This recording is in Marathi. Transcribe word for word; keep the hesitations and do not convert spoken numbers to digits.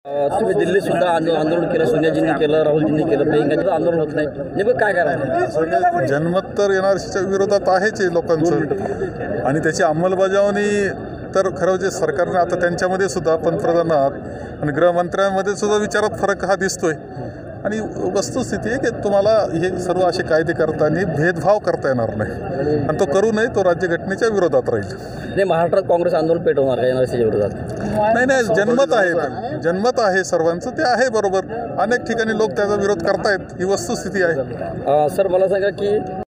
तुम्ही दिल्लीत सुद्धा आंदोलन केलं, सोनियाजींनी केलं, राहुलजींनी केलं, प्रियंकाजींचं आंदोलन होत नाही, नेमकं काय करायचं? जनमत तर एनआरसीच्या विरोधात आहेच आहे लोकांचं, आणि त्याची अंमलबजावणी तर खरं जे सरकारने आता त्यांच्यामध्ये सुद्धा पंतप्रधानात आणि गृहमंत्र्यांमध्ये सुद्धा विचारात फरक हा दिसतोय. आणि वस्तुस्थिती आहे की तुम्हाला हे सर्व असे कायदे करताना भेदभाव करता येणार नाही, आणि तो करू नये, तो राज्यघटनेच्या विरोधात राहील. नाही, महाराष्ट्रात काँग्रेस आंदोलन पेटवणार का एनआरसीच्या विरोधात? नाही नाही, जनमत आहे, जनमत आहे सर्वांचं, ते आहे बरोबर. अनेक ठिकाणी लोक त्याचा विरोध करतायत, ही वस्तुस्थिती आहे. सर मला सांगा की